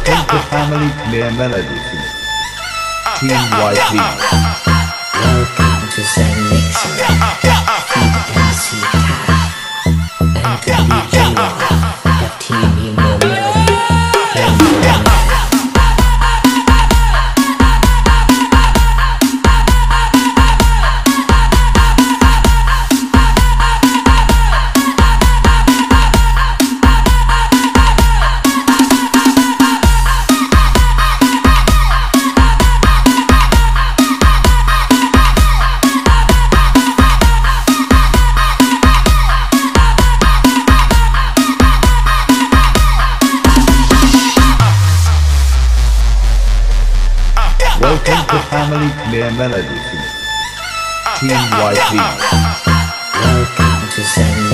Welcome to Family Khmer Melody Team YP. Welcome to Remix Production. And the DJ the team in the melody. Welcome to Family Khmer Melody Team YP. Welcome to Sokna.